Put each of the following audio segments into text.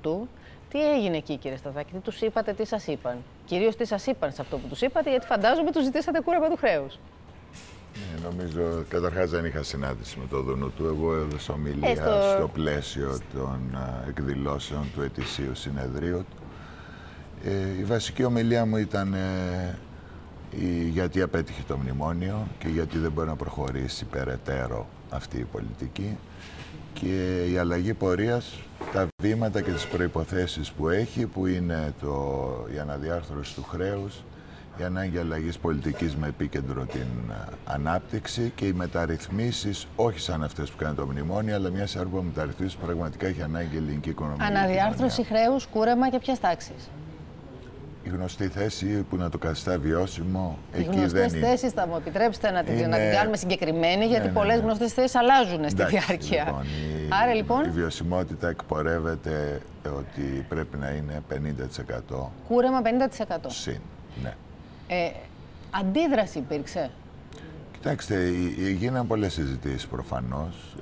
του. Τι έγινε εκεί, κύριε Σταθάκη, τι τους είπατε, τι σας είπαν? Κυρίως τι σας είπαν σε αυτό που τους είπατε, γιατί φαντάζομαι τους ζητήσατε κούρεμα του χρέους. Νομίζω, καταρχάς δεν είχα συνάντηση με το Δούνου του. Εγώ έδωσα ομιλία στο πλαίσιο των εκδηλώσεων του ετησίου συνεδρίου. Η βασική ομιλία μου ήταν γιατί απέτυχε το μνημόνιο και γιατί δεν μπορεί να προχωρήσει περαιτέρω αυτή η πολιτική και η αλλαγή πορείας, τα βήματα και τις προϋποθέσεις που έχει, που είναι η αναδιάρθρωση του χρέους, η ανάγκη αλλαγής πολιτικής με επίκεντρο την ανάπτυξη και οι μεταρρυθμίσεις, όχι σαν αυτές που κάνει το μνημόνιο, αλλά μια σειρά μεταρρυθμίσεις που πραγματικά έχει ανάγκη η ελληνική οικονομία. Αναδιάρθρωση χρέους, κούρεμα και ποιες τάξεις? Η γνωστή θέση που να το καθιστά βιώσιμο, οι γνωστές θέσεις, θα μου επιτρέψετε να την κάνουμε συγκεκριμένη, γιατί πολλές γνωστές θέσεις αλλάζουν στη διάρκεια. Λοιπόν, άρα λοιπόν η βιωσιμότητα εκπορεύεται ότι πρέπει να είναι 50%. Κούρεμα 50%. Συν, ναι. Αντίδραση υπήρξε? Κοιτάξτε, γίναν πολλές συζητήσεις προφανώς.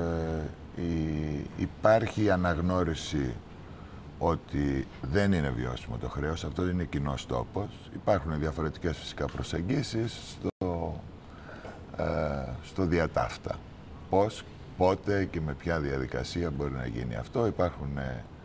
Υπάρχει αναγνώριση ότι δεν είναι βιώσιμο το χρέος, αυτό είναι κοινός τόπος. Υπάρχουν διαφορετικές φυσικά προσεγγίσεις στο διατάφτα. Πώς, πότε και με ποια διαδικασία μπορεί να γίνει αυτό. Υπάρχουν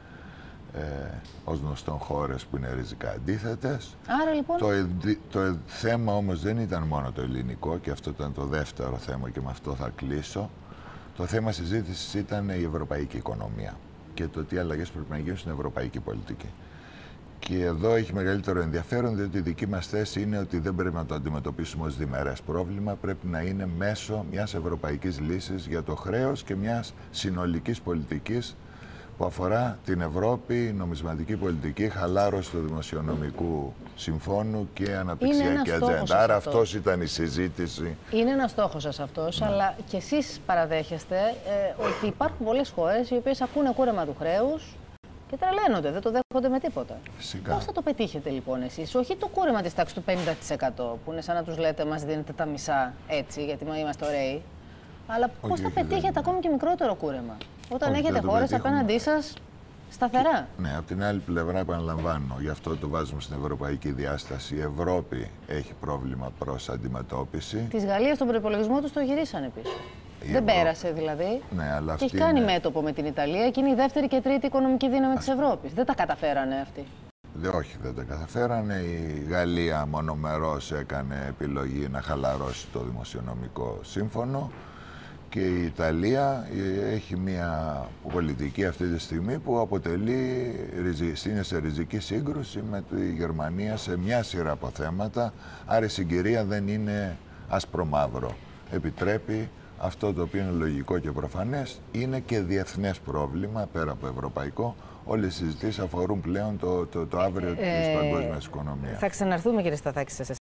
ως γνωστόν χώρες που είναι ριζικά αντίθετες. Άρα λοιπόν το θέμα όμως δεν ήταν μόνο το ελληνικό και αυτό ήταν το δεύτερο θέμα και με αυτό θα κλείσω. Το θέμα συζήτησης ήταν η ευρωπαϊκή οικονομία και το τι αλλαγές πρέπει να γίνουν στην ευρωπαϊκή πολιτική. Και εδώ έχει μεγαλύτερο ενδιαφέρον, διότι η δική μας θέση είναι ότι δεν πρέπει να το αντιμετωπίσουμε ως διμερές πρόβλημα, πρέπει να είναι μέσω μιας ευρωπαϊκής λύσης για το χρέος και μιας συνολικής πολιτικής που αφορά την Ευρώπη, νομισματική πολιτική, χαλάρωση του δημοσιονομικού συμφώνου και αναπτυξιακή ατζέντα. Άρα αυτός ήταν η συζήτηση. Είναι ένας στόχος σας αυτός, αλλά και εσείς παραδέχεστε ότι υπάρχουν πολλές χώρες οι οποίες ακούνε κούρεμα του χρέους και τρελαίνονται, δεν το δέχονται με τίποτα. Φυσικά. Πώς θα το πετύχετε λοιπόν εσείς? Όχι το κούρεμα της τάξης του 50% που είναι σαν να τους λέτε μας δίνετε τα μισά έτσι γιατί είμαστε ωραίοι, αλλά πώς θα πετύχετε ακόμη και μικρότερο κούρεμα όταν έχετε χώρες απέναντί σας σταθερά? Ναι, από την άλλη πλευρά επαναλαμβάνω, γι' αυτό το βάζουμε στην ευρωπαϊκή διάσταση. Η Ευρώπη έχει πρόβλημα προς αντιμετώπιση. Της Γαλλίας τον προϋπολογισμό τους το γυρίσανε πίσω. Δεν πέρασε δηλαδή. Ναι, αλλά και έχει κάνει μέτωπο με την Ιταλία και είναι η δεύτερη και τρίτη οικονομική δύναμη της Ευρώπης. Δεν τα καταφέρανε αυτοί. Όχι, δεν τα καταφέρανε. Η Γαλλία μονομερώς έκανε επιλογή να χαλαρώσει το δημοσιονομικό σύμφωνο και η Ιταλία έχει μια πολιτική αυτή τη στιγμή που είναι σε ριζική σύγκρουση με τη Γερμανία σε μια σειρά από θέματα. Άρα η συγκυρία δεν είναι άσπρο-μαύρο. Επιτρέπει αυτό το οποίο είναι λογικό και προφανές, είναι και διεθνές πρόβλημα πέρα από ευρωπαϊκό. Όλες οι συζητήσεις αφορούν πλέον το αύριο της παγκόσμιας οικονομίας. Θα ξαναρθούμε, κύριε Σταθάκη, σε